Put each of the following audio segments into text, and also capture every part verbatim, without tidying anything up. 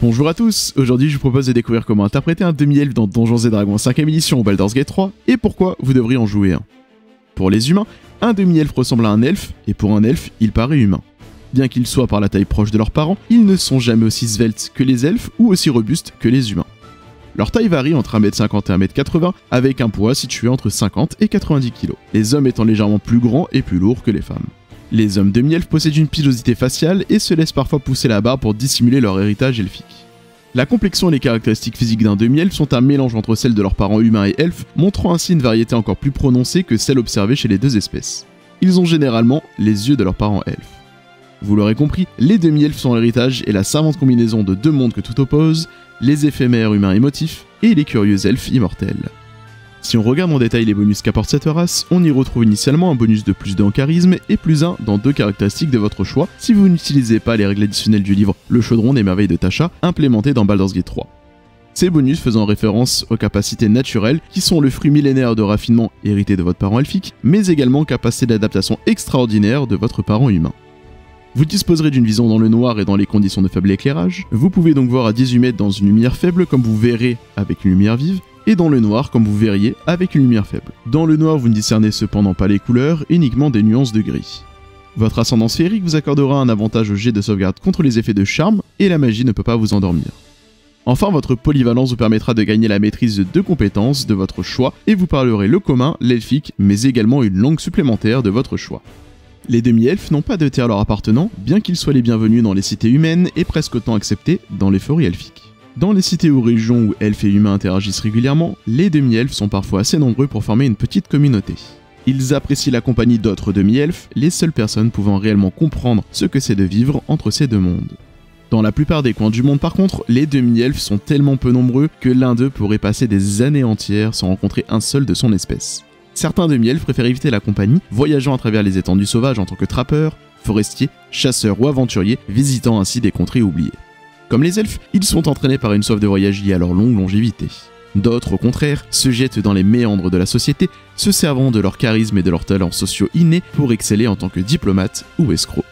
Bonjour à tous, aujourd'hui je vous propose de découvrir comment interpréter un demi-elfe dans Donjons et Dragons cinquième édition ou Baldur's Gate trois, et pourquoi vous devriez en jouer un. Pour les humains, un demi-elfe ressemble à un elfe, et pour un elfe, il paraît humain. Bien qu'ils soient par la taille proche de leurs parents, ils ne sont jamais aussi sveltes que les elfes ou aussi robustes que les humains. Leur taille varie entre un mètre cinquante et un mètre quatre-vingts, avec un poids situé entre cinquante et quatre-vingt-dix kilos, les hommes étant légèrement plus grands et plus lourds que les femmes. Les hommes demi-elfes possèdent une pilosité faciale et se laissent parfois pousser la barbe pour dissimuler leur héritage elfique. La complexion et les caractéristiques physiques d'un demi-elfe sont un mélange entre celles de leurs parents humains et elfes, montrant ainsi une variété encore plus prononcée que celle observée chez les deux espèces. Ils ont généralement les yeux de leurs parents elfes. Vous l'aurez compris, les demi-elfes sont l'héritage et la savante combinaison de deux mondes que tout oppose, les éphémères humains émotifs et les curieux elfes immortels. Si on regarde en détail les bonus qu'apporte cette race, on y retrouve initialement un bonus de plus deux en charisme et plus un dans deux caractéristiques de votre choix si vous n'utilisez pas les règles additionnelles du livre Le Chaudron des Merveilles de Tasha implémentées dans Baldur's Gate trois. Ces bonus faisant référence aux capacités naturelles qui sont le fruit millénaire de raffinement hérité de votre parent elfique, mais également capacité d'adaptation extraordinaire de votre parent humain. Vous disposerez d'une vision dans le noir et dans les conditions de faible éclairage, vous pouvez donc voir à dix-huit mètres dans une lumière faible comme vous verrez avec une lumière vive, et dans le noir comme vous verriez avec une lumière faible. Dans le noir vous ne discernez cependant pas les couleurs, uniquement des nuances de gris. Votre ascendance féerique vous accordera un avantage au jet de sauvegarde contre les effets de charme, et la magie ne peut pas vous endormir. Enfin, votre polyvalence vous permettra de gagner la maîtrise de deux compétences de votre choix, et vous parlerez le commun, l'elfique, mais également une langue supplémentaire de votre choix. Les demi-elfes n'ont pas de terre leur appartenant, bien qu'ils soient les bienvenus dans les cités humaines et presque autant acceptés dans les forêts elfiques. Dans les cités ou régions où elfes et humains interagissent régulièrement, les demi-elfes sont parfois assez nombreux pour former une petite communauté. Ils apprécient la compagnie d'autres demi-elfes, les seules personnes pouvant réellement comprendre ce que c'est de vivre entre ces deux mondes. Dans la plupart des coins du monde par contre, les demi-elfes sont tellement peu nombreux que l'un d'eux pourrait passer des années entières sans rencontrer un seul de son espèce. Certains demi-elfes préfèrent éviter la compagnie, voyageant à travers les étendues sauvages en tant que trappeurs, forestiers, chasseurs ou aventuriers, visitant ainsi des contrées oubliées. Comme les elfes, ils sont entraînés par une soif de voyage liée à leur longue longévité. D'autres, au contraire, se jettent dans les méandres de la société, se servant de leur charisme et de leurs talents sociaux innés pour exceller en tant que diplomates ou escrocs.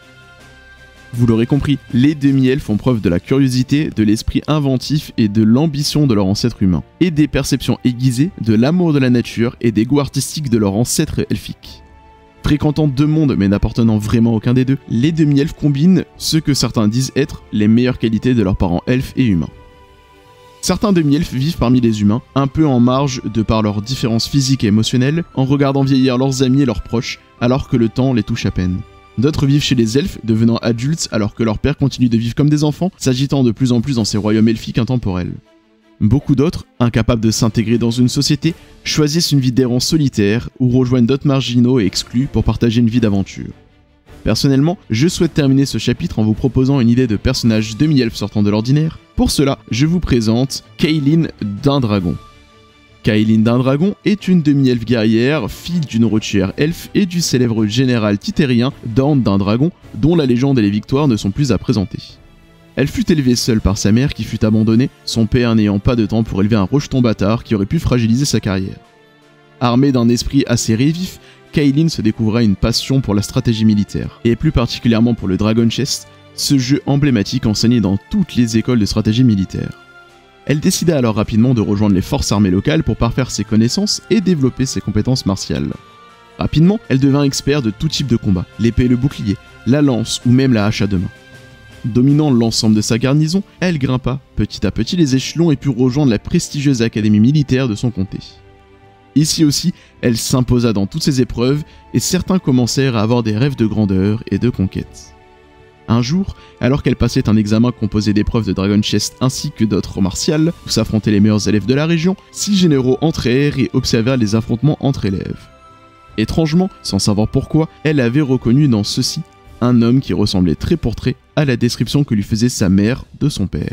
Vous l'aurez compris, les demi-elfes font preuve de la curiosité, de l'esprit inventif et de l'ambition de leur ancêtre humain, et des perceptions aiguisées, de l'amour de la nature et des goûts artistiques de leur ancêtre elfique. Fréquentant deux mondes mais n'appartenant vraiment aucun des deux, les demi-elfes combinent ce que certains disent être les meilleures qualités de leurs parents elfes et humains. Certains demi-elfes vivent parmi les humains, un peu en marge de par leurs différences physiques et émotionnelles, en regardant vieillir leurs amis et leurs proches, alors que le temps les touche à peine. D'autres vivent chez les elfes, devenant adultes alors que leurs pères continuent de vivre comme des enfants, s'agitant de plus en plus dans ces royaumes elfiques intemporels. Beaucoup d'autres, incapables de s'intégrer dans une société, choisissent une vie d'errant solitaire ou rejoignent d'autres marginaux et exclus pour partager une vie d'aventure. Personnellement, je souhaite terminer ce chapitre en vous proposant une idée de personnage demi-elfe sortant de l'ordinaire. Pour cela, je vous présente Kaylin d'un dragon. Kaylin d'un dragon est une demi-elfe guerrière, fille d'une routière elfe et du célèbre général titérien Dorn d'un dragon, dont la légende et les victoires ne sont plus à présenter. Elle fut élevée seule par sa mère qui fut abandonnée, son père n'ayant pas de temps pour élever un rejeton bâtard qui aurait pu fragiliser sa carrière. Armée d'un esprit acéré et vif, Kaylin se découvra une passion pour la stratégie militaire, et plus particulièrement pour le Dragon Chess, ce jeu emblématique enseigné dans toutes les écoles de stratégie militaire. Elle décida alors rapidement de rejoindre les forces armées locales pour parfaire ses connaissances et développer ses compétences martiales. Rapidement, elle devint experte de tout type de combat, l'épée et le bouclier, la lance ou même la hache à deux mains. Dominant l'ensemble de sa garnison, elle grimpa petit à petit les échelons et put rejoindre la prestigieuse académie militaire de son comté. Ici aussi, elle s'imposa dans toutes ses épreuves et certains commencèrent à avoir des rêves de grandeur et de conquête. Un jour, alors qu'elle passait un examen composé d'épreuves de Dragon Chess ainsi que d'autres martiales, où s'affrontaient les meilleurs élèves de la région, six généraux entrèrent et observèrent les affrontements entre élèves. Étrangement, sans savoir pourquoi, elle avait reconnu dans ceux-ci un homme qui ressemblait trait pour trait à la description que lui faisait sa mère de son père.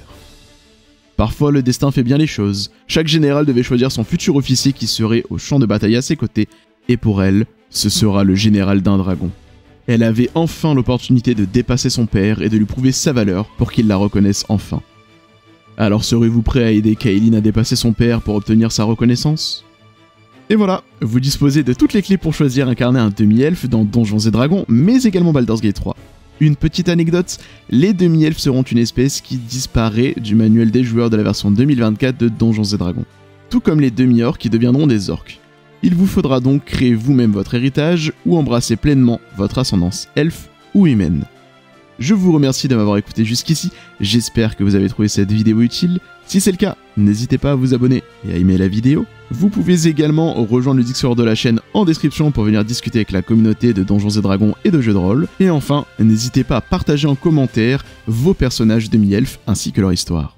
Parfois, le destin fait bien les choses. Chaque général devait choisir son futur officier qui serait au champ de bataille à ses côtés, et pour elle, ce sera le général d'un dragon. Elle avait enfin l'opportunité de dépasser son père et de lui prouver sa valeur pour qu'il la reconnaisse enfin. Alors serez-vous prêt à aider Kaylin à dépasser son père pour obtenir sa reconnaissance ? Et voilà, vous disposez de toutes les clés pour choisir incarner un demi-elfe dans Donjons et Dragons, mais également Baldur's Gate trois. Une petite anecdote, les demi-elfes seront une espèce qui disparaît du manuel des joueurs de la version deux mille vingt-quatre de Donjons et Dragons. Tout comme les demi-orques qui deviendront des orques. Il vous faudra donc créer vous-même votre héritage ou embrasser pleinement votre ascendance elfe ou humaine. Je vous remercie de m'avoir écouté jusqu'ici, j'espère que vous avez trouvé cette vidéo utile. Si c'est le cas, n'hésitez pas à vous abonner et à aimer la vidéo. Vous pouvez également rejoindre le Discord de la chaîne en description pour venir discuter avec la communauté de Donjons et Dragons et de jeux de rôle. Et enfin, n'hésitez pas à partager en commentaire vos personnages demi-elfes ainsi que leur histoire.